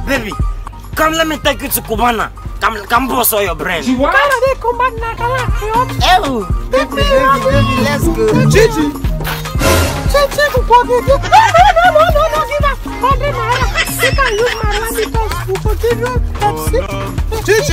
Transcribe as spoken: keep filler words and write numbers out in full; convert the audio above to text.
Baby, come let me take you to Cubana. Come, come bust all your brain. She what? Ew. Baby, baby, baby, let's go. Gigi. Gigi, no, no, no, no, no, no, give us one hundred naira. You can use my money to forgive you. That's it. Gigi.